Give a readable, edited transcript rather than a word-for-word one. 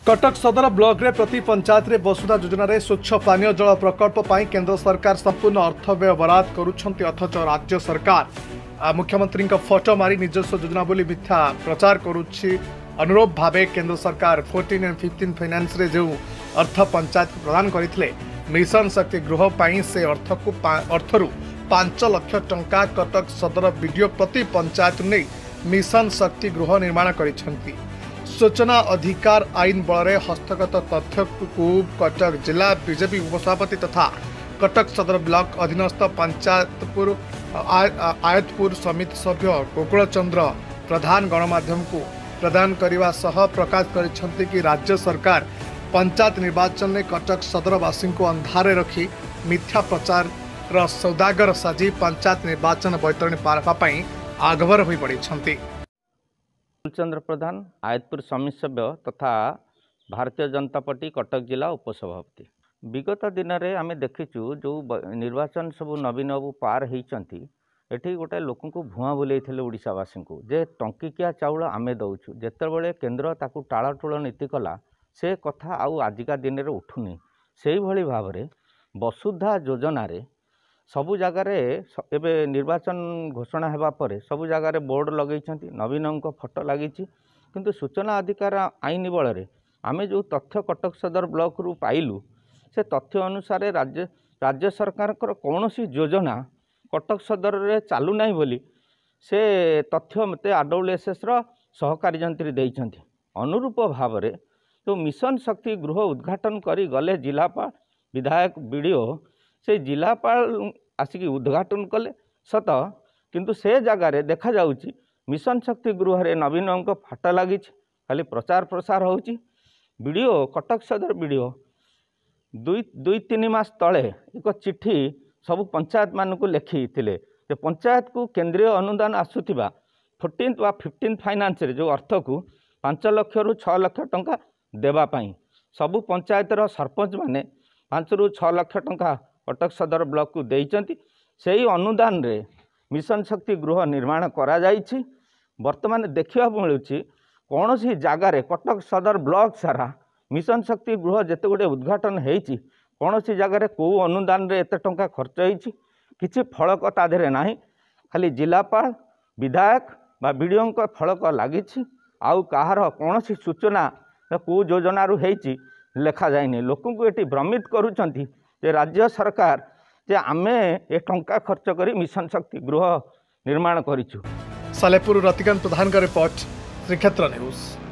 कटक सदर ब्लॉक रे प्रति पंचायत रे वसुधा योजना रे स्वच्छ पानीय जल प्रकल्प पाई केंद्र सरकार संपूर्ण अर्थ व्यय बराद करुछंती अथच राज्य सरकार मुख्यमंत्री फोटो मारी निजस्व योजना बोली मिथ्या प्रचार करुछि। अनुरूप भावे केंद्र सरकार 14 और 15 फाइनेंस रे जो अर्थ पंचायत को प्रदान करथिले मिशन शक्ति गृह पाई से अर्थरु 5 लाख टंका कटक सदर वीडियो प्रति पंचायत नहीं मिशन शक्ति गृह निर्माण करिछंती। सूचना अधिकार आईन बल हस्तगत तथ्य को कटक जिला बीजेपी उपसभापति तथा कटक सदर ब्लॉक अधीनस्थ पंचायतपुर आयतपुर समिति सभ्य गोकुल चंद्र प्रधान गणमाध्यम को प्रदान करने सह प्रकाश करिसेंति कि राज्य सरकार पंचायत निर्वाचन में कटक सदरवासी को अंधारे रखी मिथ्या प्रचार सौदागर साजी पंचायत निर्वाचन बैतरणी पारवाई आगभर हो पड़ी। चंद्र प्रधान आयतपुर समिति सभ्य तथा भारतीय जनता पार्टी कटक जिला उपसभापति विगत दिन में आम देखीचु जो निर्वाचन सब नवीन बाबू पार होती एठी गोटे लोक को भुआ बुले ओडावासी को जे टंकिकिया चाउल आमे दौचु जितेबाला केन्द्र ताकू टालटुल नीति कला से कथा आउ आजिका दिन में उठुनी से भली भाव में वसुधा योजना रे सबु जगार एवं निर्वाचन घोषणा होगा पर सबु जगार बोर्ड लगे नवीन फोटो लगी किंतु सूचना अधिकार आईन बल आम जो तथ्य कटक सदर ब्लॉक रु पाइलु से तथ्य अनुसार राज्य सरकार कौन सी योजना कटक सदर रे चालू नहीं बोली से तथ्य मत आरडब्ल्यूएसएस सहकारी जंत्री देइछंती। अनुरूप भाव में जो मिशन शक्ति गृह उद्घाटन करी गले जिलापाल विधायक बीडीओ से जिलापाल आसिक उद्घाटन कले सत किंतु से जगार देखा जाउची मिशन शक्ति गृह रे नवीन फाटा लगी खाली प्रचार प्रसार होची। बीडीओ कटक सदर बीडीओ दुई तीन मास तले एक चिट्ठी सब पंचायत मान को लिखी पंचायत को केंद्रीय अनुदान आसुथिबा 14 वा 15 फाइनेंस रे जो अर्थ को 5 लाख रु 6 लाख टंका देवाई सबु पंचायतर सरपंच माने 5 रु 6 लाख टंका कटक सदर ब्लॉक को देइचंती। सेही अनुदान रे मिशन शक्ति गृह निर्माण करा जाइछि। वर्तमान देखिबा मिलुछि कौन सी जगार कटक सदर ब्लॉक सारा मिशन शक्ति गृह जेते गोटे उद्घाटन होइछि कौन सी जगार को अनुदान रे एते टंका खर्च होइछि किछि फलक ता देरे नाही खाली जिलापाल विधायक बा बीडीओ फलक लागिछि आउ कहार कौन सी सूचना को योजना रु होइछि लेखा जाइनि। लोक को एटी भ्रमित करूछंती जे राज्य सरकार जे आमे ए टंका खर्च करी मिशन शक्ति गृह निर्माण करिछु। सालेपुर रतिकांत प्रधान का रिपोर्ट श्रीक्षेत्र न्यूज।